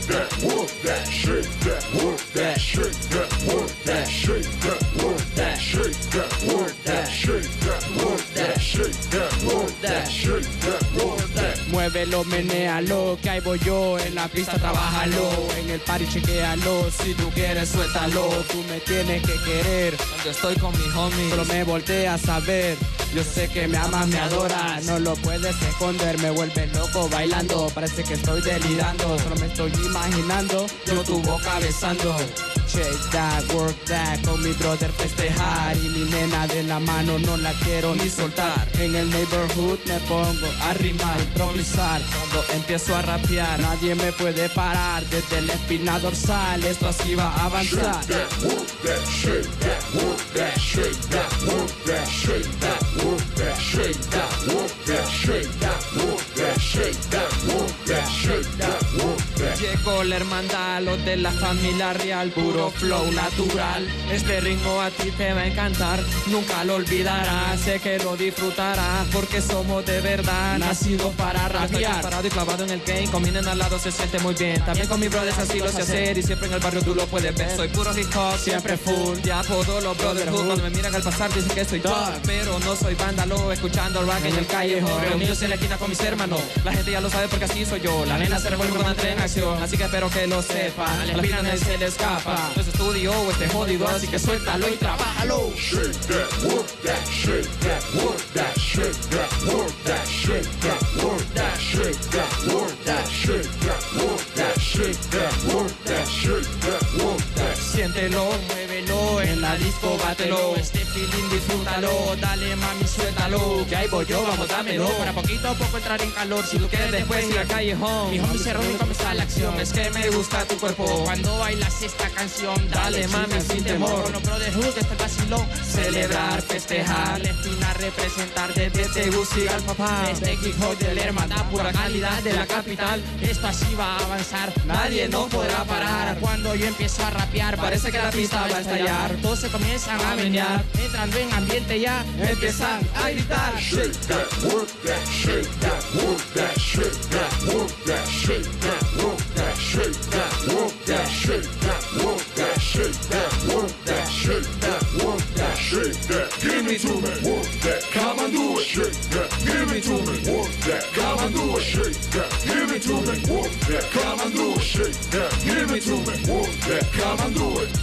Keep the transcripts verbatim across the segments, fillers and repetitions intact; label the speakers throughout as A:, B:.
A: that, work that, shake that, work that, shake that, work that, shake that, work that, shake that, work that, shake that, work that, shake that, work that, shake that, work that.
B: Muévelo, menéalo, que ahí voy yo. En la pista trabájalo, en el party chequéalo. Si tú quieres suéltalo, tú me tienes que querer.
C: Cuando estoy con mi homie,
B: solo me volteas a ver. Yo sé que me amas, me adoras, no lo puedes esconder. Me vuelve loco bailando, parece que estoy delirando. Solo me estoy imaginando, yo tu boca besando. Shake that, work that, con mi brother festejar. Y mi nena de la mano no la quiero ni soltar. En el neighborhood me pongo a rimar, improvisar.
C: Cuando empiezo a rapear,
B: nadie me puede parar. Desde la espina dorsal, esto así va a avanzar.
A: Shake that, work that, shake that, work that, shake that, work that, shake that, work that, shake that, work that, shake that, work that, shake that, work that, shake that, work that.
C: Llegó la hermandad, los de la familia real, puro flow natural. Este ritmo a ti te va a encantar, nunca lo olvidarás, sé que lo disfrutarás, porque somos de verdad nacidos para rapear. Estoy parado y clavado en el game, con mi nena al lado se siente muy bien. También con mis brothers así lo sé hacer, y siempre en el barrio tú lo puedes ver. Soy puro hip hop, siempre full, ya apodo los brotherhood. Cuando me miran al pasar dicen que soy dog, pero no soy vándalo, escuchando rock en el callejón. Reunidos en la esquina con mis hermanos, la gente ya lo sabe porque así soy yo. La nena se revuelve cuando entre en acción, así que espero que lo sepan. A la espina nadie se le escapa, no es estudio o este jodido, así que suéltalo y trabájalo.
A: Shake that, work that, shake that, work that, shake that, work that, shake that, work that, shake that, work that, shake that, work that, shake that, work that, shake that, work that.
B: Siéntelo, muévelo, en la disco bátelo. Este feeling disfrútalo, dale mami suéltalo. Que ahí voy yo, vamos dámelo. Para poquito a poco entrar en calor. Si tú quieres después ir al callejón, mi homie se reúne y comienza la acción. Es que me gusta tu cuerpo cuando bailas esta canción. Dale, dale mami sin temor. Con los brotherhood este vacilón. Celebrar, festejar, la espina representar desde Tegucigalpa. Este hip hop de la hermandad, pura calidad de la capital. Esto así va a avanzar, nadie no podrá parar. Cuando yo empiezo a rapear, parece que la pista va a estallar. Todos se comienzan a menear, entrando en ambiente ya, empiezan a gritar.
A: Shake that, work that, shake that, work that, shake that, work that, shake that, work that, shake that, work that, shake that, work that, shake that, work that, shake that, work that, shake that. Give me to me, work that, come and do it. Shake that, give me to me, work that, come and do it. Shake that, give me to me, work that, come and do it. Shake that, give me to me, work that, come and do it.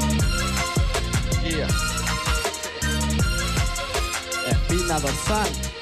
B: Yeah. Espina dorsal.